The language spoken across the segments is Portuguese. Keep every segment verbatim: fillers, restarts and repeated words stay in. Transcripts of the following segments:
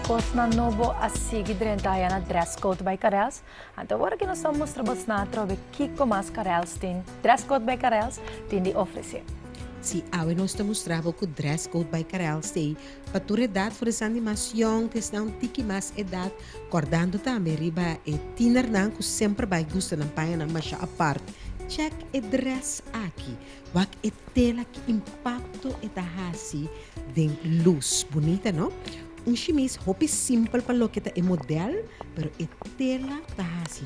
course na novo a seguir dentro na dress code by Karels. Então agora que nós estamos mostrando na trove que como as Karels tem dress code by Karels tem de oferecer. Sim, agora nós estamos mostrando que o dress code by Karels tem para tua idade for essa animação, tem um tiki mais idade, acordando também riba e tiner não que sempre vai gostar na paia na mas a parte. Check e dress aqui. Wak e tela que impacto e tahasi de luz bonita, não? Um chemise hopi simple para lo que é modelo, pero e tela tahasi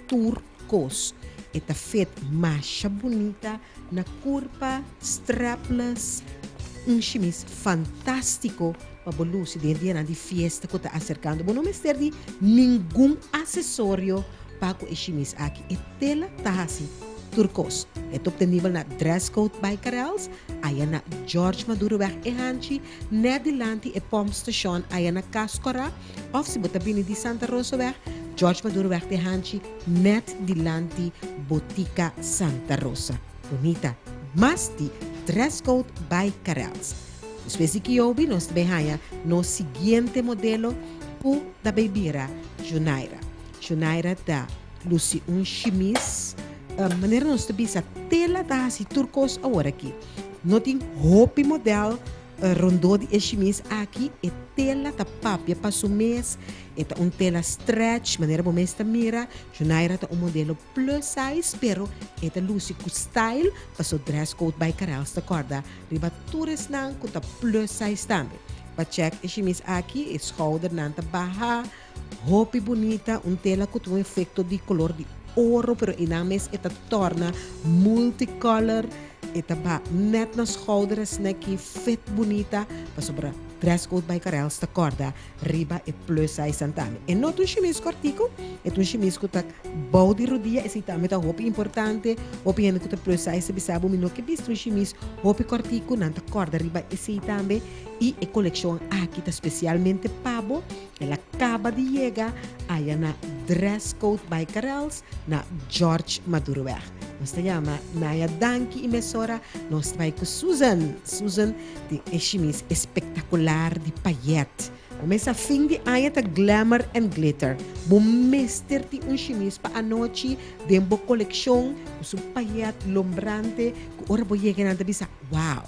turcos. Eta feita macha bonita na curva, strapless, um chemise fantástico para a luz de dia na de festa que está acercando. Bom, não me de nenhum acessório para o chemise aqui. E tela tahasi turcos. É top nível na dress code by Karels, aí na George Maduro weg e Hanchi, na dilante e Pom Station, aí na Cascora, of se bota bini di Santa Rosa weg, George Maduro weg e Hanchi, net dilante Botica Santa Rosa. Bonita, mas di dress code by Karels. Espécie que eu vi, nós também no seguinte modelo, pu da Beibira, Junaira. Junaira da Lucy um chemise, Uh, maneira nós temos a tela da assim turcos agora aqui. Não tem roupa modelo uh, rondô de chemise aqui e tela da papia para o mês. É um tela stretch, maneira como esta mira. Junaira é um modelo plus size, pero é lucy com style para o dress code by Karels, tá corda? Riba tourist não com plus size também. Para check a chemise aqui, o shoulder não tá barra, roupa bonita, um tela com um efeito de color de ouro, pero inames ita torna multicolor, ita ba net na schouders neki fit bonita, pa sobra dress code by Karels ta corda, riba e plus size santame. E not un chemise cortico, et un chemise que ta bau di rodilla, e si tame ta hopi importante, hopi hende que ta plus size bisabo mino que visto un chemise hopi cortico, nanta corda riba e si tame, e e collection aqui ta specialmente pabo, e la acaba de llegar, aí na dress code by Karels, na George Maduro weg. Nós te chama Naya Danki e Mesora, nós vai com Susan. Susan de chemise espetacular de paillette. Começa a fim de ano de Glamur and Glitter. Bom mister de um chemise para a noite, de uma coleção, com sua paillette lombrante, que ora vou chegar na bisa. Wow!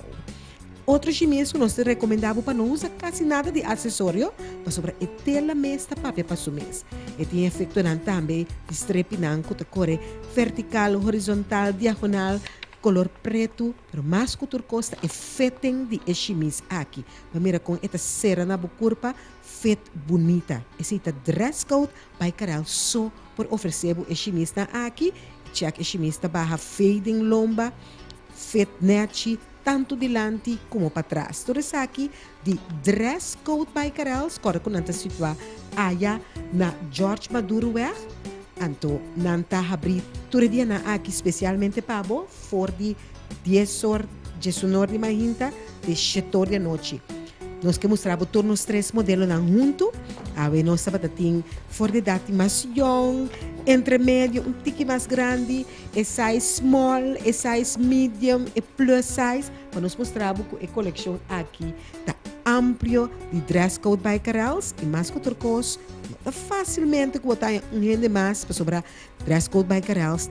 Outro chemise que nós te recomendamos para não usar quase nada de acessório, para sobre a tela mesta papel para o mês. E tem efeito também de strepinão que corre vertical, horizontal, diagonal, color preto, pero mais que turcosta é fitting de chemise aqui. Mira com esta cera na curva, fit bonita. Esse é dress code by Karels só por oferecer o chemise aqui. Check a chemise barra fading lomba, fit nechi, tanto dilante como para trás. Tudo isso aqui de dress code by Karels, corre com nanta situa aya na George Maduro weg, anto nanta abrir tudo dia na aqui especialmente para bo for de dez horas de sonor de mahinta de setor de noite. Nós que mostramos todos os três modelos na junto, a ver nós sabatating for de dati mais young, entre médio, um tique mais grande, e size small, e size medium, e plus size. Para nós mostramos que a coleção aqui está amplo de dress code by Karels e mais que outra coisa, facilmente que botar um rende mais para sobrar dress code by Karels.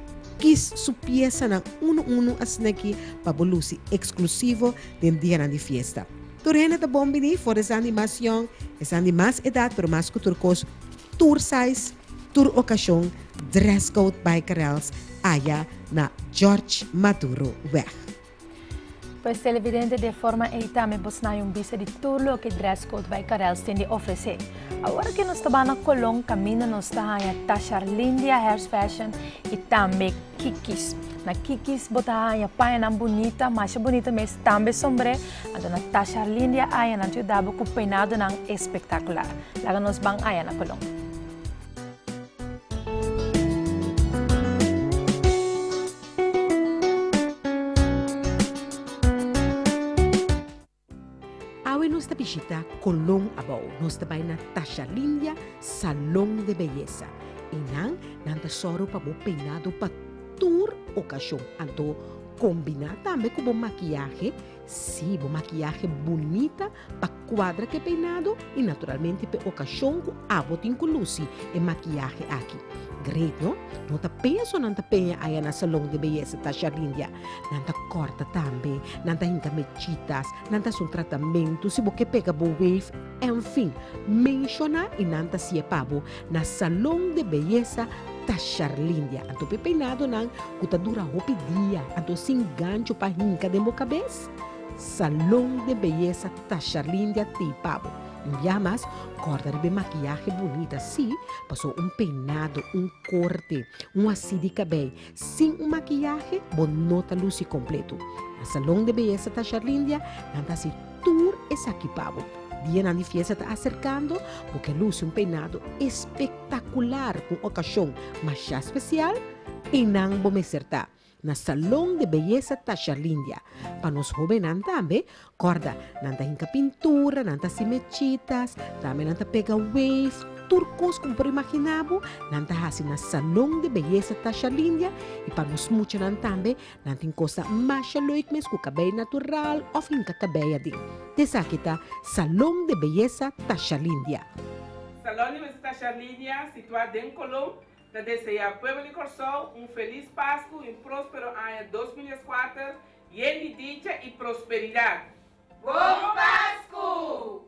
Quis sua peça na uno uno assim aqui para o luxo exclusivo de dia de festa. Torrena da bombini for essa animação, essa mais idade, pero mais que outra coisa, tour size, tour ocasião, dress code by Karels, aya na George Maduro weg. Pois televidente de forma e também buscar um visa de tudo o que dress code by Karels tem de oferecer. Agora que nós estamos na Colón, caminho nós estamos a Tachar Lindia Hair Fashion e também Kikis. Na Kikis botar a paia bonita, mais bonita, mas também sombre. Então na Tachar Lindia aí na ajudava com peinado não espetacular. Lá nós vamos aí na Colón. Nós estamos visita Colón Abau. Nós estamos na Tachar Lindia Salão de Beleza. E não, não só para o peinado para tour ocasião. Então, combinar também com o maquiagem. Sim, o maquiagem bonita para quadra que peinado e naturalmente pe ocasião com abotin com luci e maquiagem aqui. Great, no? Não tá penso não tá penha aí na salão de beleza tá Charlindia. Não tá corta também, não tá hinca mechitas, não tá um tratamento, se você pega bo wave, enfim, menciona e não tá se pabo na salão de beleza tá Charlindia. Anto pe peinado não, que dura hopi dia, anto se engancho pa hinca de boca cabeça. Salão de beleza tá Charlindia te pabo. Já mais, corda de maquiagem bonita, sim, passou um peinado, um corte, um assim de cabelo, sem um maquiagem, bonota luz completo. Na salão de beleza da Charlindia, anda se tour esse equipado. Dia na fiesta está acercando, porque luz um peinado espetacular com ocasião, mas já especial, e não vou me acertar. Na salão de beleza da Charlindia. Para nós jovens também, corda, nanta hinca pintura, nanta simechitas, também nanta pega wave, turcos como por imaginabo, nanta hasi na salão de beleza da Charlindia e para nós mucho também, nanta encosta macha loik mes com cabelo natural ou hinca cabelo de. Dessa aqui tá salão de beleza da Charlindia. Salão de beleza da Charlindia, situado em Colombo. Te deseja ao povo de Corsol um feliz Páscoa e um próspero ano dois mil e quatro, lleno de dicha e prosperidade. Bom Páscoa!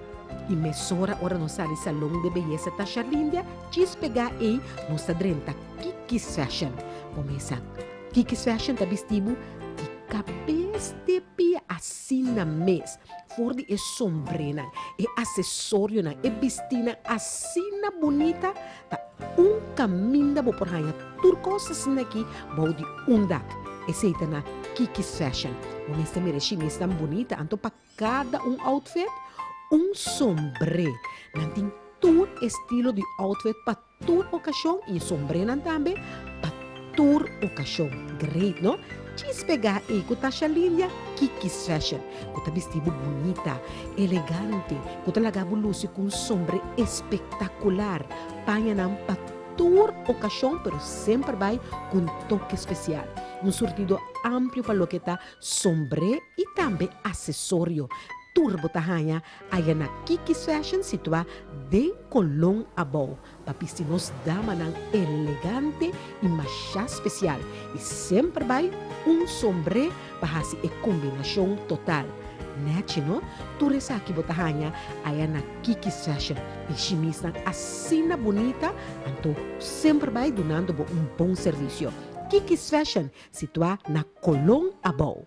E mesora ora no sali salão de beleza da Charlindia, quis pegar e nos adrenta Kiki's Fashion. Começa Kiki's Fashion tá vestido de cabeça de pia assim na mesa. For de é sombrena, é acessório, é vestina assim na bonita, tá um caminho da por rainha turcosa assim aqui, vou de um dak. Esse é na Kiki's Fashion. O mestre merece mesmo tão bonita, então para cada um outfit, um sombré. Não tem todo estilo de outfit para toda ocasião e sombrena também para toda ocasião. Great, não? Quis pegar aí com a Charlindia, Kiki's Fashion, com a vestido bonita, elegante, com a lagabo luz com um sombre espetacular, panha não para toda ocasião, pero sempre vai com um toque especial. Um surtido amplo para lo que está sombre e também acessório. Turbo tahanha, aí na Kiki's Fashion situa de colon abou. Papistinos dama nang elegante e machá especial. E sempre vai um sombre para se a combinação total. Nete, no? Tudo isso aqui botahanha, aí na Kiki's Fashion. E chimista assim na bonita, então sempre vai donando um bom serviço. Kiki's Fashion situa na colon abou.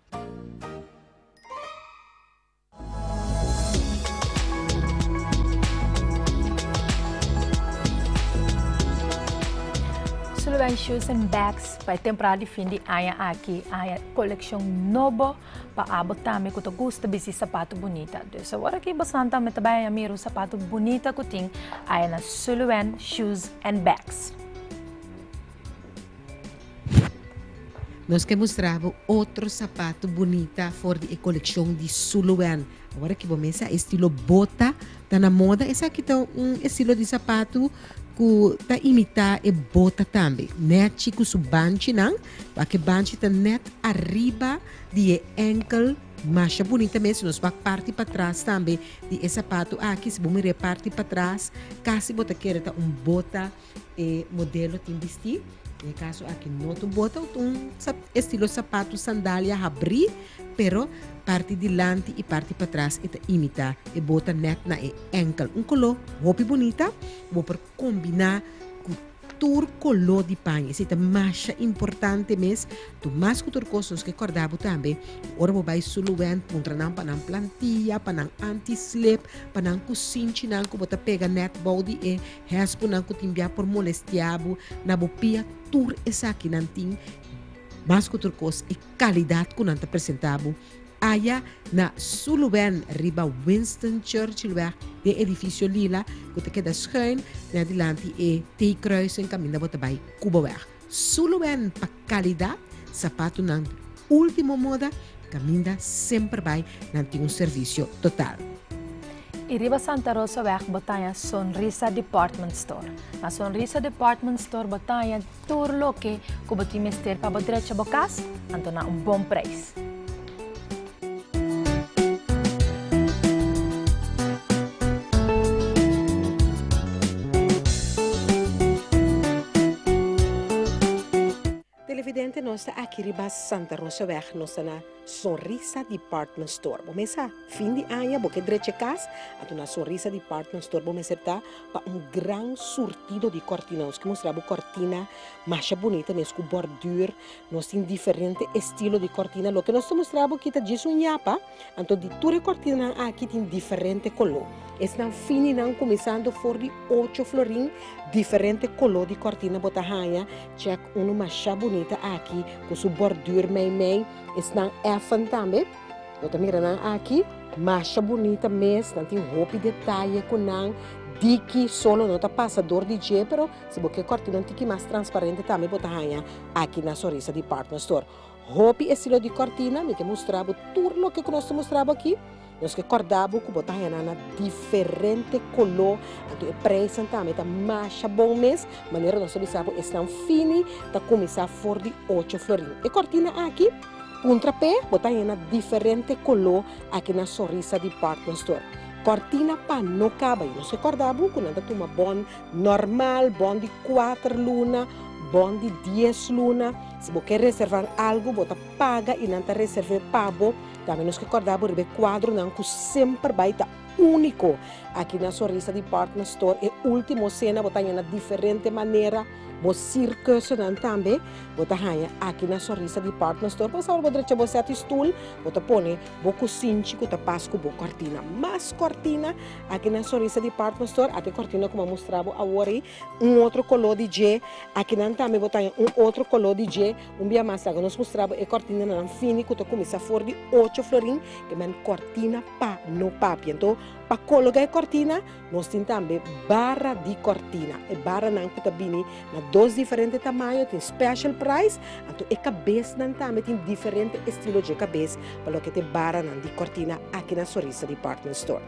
Sullivan Shoes and Bags para temporada de fim de ano aqui, a coleção nova para botar me que tu gosta de sapato bonita. Então, agora que você também também miro sapato bonita que tem aí na Sullivan Shoes and Bags. Nós que mostrava outro sapato bonita for de coleção de Sullivan. Agora que vamos a estilo bota, tá na moda. Esse aqui tá um estilo de sapato que tá imitar e bota também. Net chico su banchi não, porque banchi tá net arriba de ankle, mas bonita mesmo. Nós vai parte para trás também de esse sapato. Aqui se vamos parte para trás, caso bota queira tá um bota e modelo tem vestir. No caso aqui não tu bota um estilo sapato sandália abrir, pero parte de lante e parte para trás e imita e bota net na e ankle. Um color hopi bonita, vou por combinar com todo color de panha. Isso é mais importante mesmo. Tu mais que outras coisas que acordava também. Ora vou vai Sullivan contra não para não plantilha, para não anti-slip, para não cozinha, não que bota pega net body e respo não que timbia por molestiabo, na bopia tur essa aqui não tem. Mais que outras coisas e qualidade que não te apresentava. Aya na Sullivan, riba Winston Churchill weg, de edifício Lila, que te queda schuin, na adiante e T-kruis en caminho bota bij Kubaweg. Sullivan pa qualidade, sapato na última moda, caminha sempre vai nanti um serviço total. E riba Santa Rosa weg botanha Sonrisa Department Store. Na Sonrisa Department Store botanha turlo que kuboti mester pa bodrecha bocas, anto na um bom preço. nós aqui riba Santa Rosa Weg, nós na Sonrisa Department Store. Vamos a fim de ano, porque direito casa, a na Sonrisa Department Store, vamos a para um grande surtido de cortinas, que mostra a cortina mais bonita, mesmo com bordura, nós tem diferente estilo de cortina. Lo que nós mostramos aqui tá disso um nhapa, então de toda cortina aqui tem diferente color. Estão fini não começando for de oito florim, diferente color de cortina botarranha, check uma mais bonita aqui com sua bordura meio meio, estão efan também. Bota mirando aqui, mais bonita mesmo, tem roupa de detalhe com não dique solo não tá passador de G, pero se você cortina tem mais transparente também botarranha aqui na Sonrisa Department Store. Roupa estilo de cortina, me que mostrava tudo o que nós mostrava aqui. Nós que acordamos com botar na diferente color, então o preço também está mais bom mesmo, maneira nós sabemos estão fini, está começar for de oito florim. E cortina aqui, contrapé, botar na diferente color aqui na Sonrisa Department Store. Cortina para não caber, nós que acordamos com nada uma bom normal, bom de quatro luna, bom de dez luna. Se você quer reservar algo, você paga e não está reservando pago. Também nós que acordamos o quadro não que sempre vai estar único aqui na Sonrisa Department Store. E último cena, você tem uma diferente maneira, você circus também, você tem aqui na Sonrisa Department Store. Você vai deixar você a stool, você põe boco cinco, você passa com boa cortina. Mas cortina aqui na Sonrisa Department Store, até cortina como mostrava agora, um outro color de G. Aqui também você tem um outro color de G. Um dia mais, nós mostrava a cortina na fini, que começa a for de oito florim, que é cortina para no papi. Então, para colocar a cortina, nós temos também barra de cortina. E barra não que também na dois diferentes tamanhos, tem special price. Então, a cabeça também tem diferente estilo de cabeça, para que tem barra de cortina aqui na Sonrisa Department Store.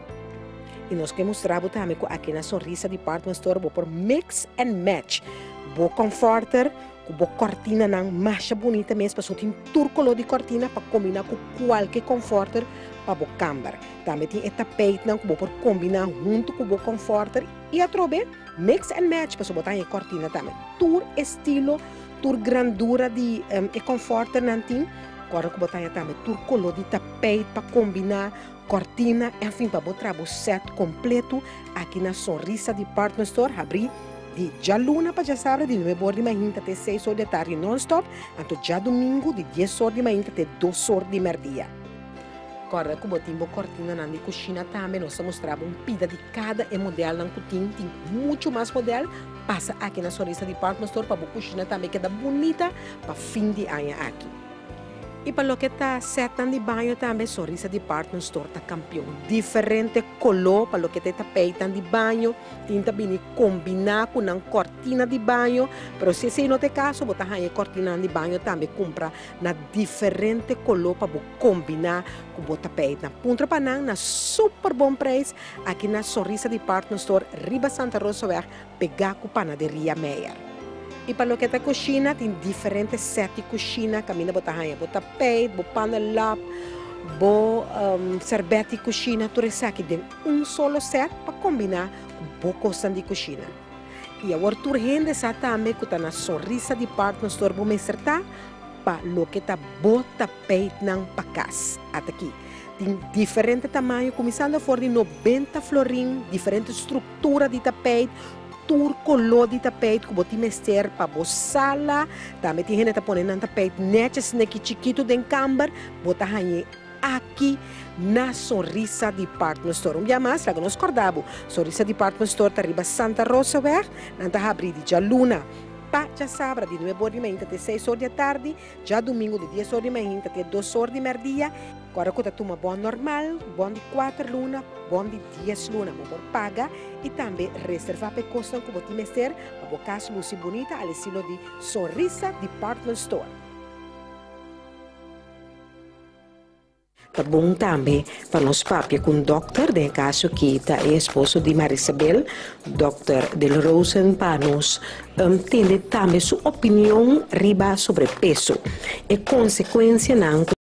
E nós que mostramos também aqui na Sonrisa Department Store, por mix and match. Bo comforter, com boa cortina não mais bonita mesmo, para só tem todo color de cortina para combinar com qualquer comforter para o câmara. Também tem esse tapete não que pode combinar junto com o comforter e a trobe mix and match para botar em cortina também. Todo estilo, toda grandura de um, comforter não tem. Agora que botar também todo color de tapete para combinar cortina, enfim, para botar o set completo aqui na Sonrisa Department Store, abrir de já luna para já sábado, de nove horas de manhã até seis horas da tarde non-stop, então já domingo de dez horas de manhã até duas horas de meio-dia. Agora, como tem uma cortina na cozinha também, nós mostramos um pida de cada modelo na cozinha, tem muito mais modelo, passa aqui na Sonrisa Department Store para a cozinha também queda bonita para fim de ano aqui. E para o que está setando de banho também, Sonrisa Department Store está campeão. Diferente color para o que está tapetando de banho, tem também combinar com uma cortina de banho, mas se você não tem caso, você tem a cortina de banho também compra na diferente color para combinar com o tapete. Ponto para não, na super bom preço, aqui na Sonrisa Department Store, Riba Santa Rosa Weg, pegar com panaderia Meyer. E para o que está cozinha, tem diferentes sets de cozinha, caminha botar rainha, botar tapete, botar panelap, botar um, servete de cozinha, tudo isso aqui tem um solo set para combinar com boa coisa de cozinha. E agora tu rende essa também que está na Sonrisa Department Store, vou me acertar para o que está botar tapete não para casa, até aqui. Tem diferente tamanho, começando a for de noventa florim, diferente estrutura de tapete, tur color de tapete que você mester para a sala, também tem gente que põe no tapete netes que chiquito de câmara, bota aqui na Sonrisa Department Store. Um dia mais, lá que nós acordamos, Sonrisa Department Store está arriba Santa Rosa Weg, não está abrindo já luna. Pa, já sábado, de nove horas de manhã até seis horas da tarde, já domingo de dez horas de manhã até duas horas de meio-dia. Agora que está uma bom normal, bom de quatro luna, bom de dez luna, por paga e também reservar para custo que você mester para a casa luz bonita ao estilo de Sonrisa Department Store. Tá bom também para nós papia com o doutor, de caso que está é esposo de Marisabel, doutor Del Rosen, para nós um, ter também sua opinião riba sobre peso e consequência não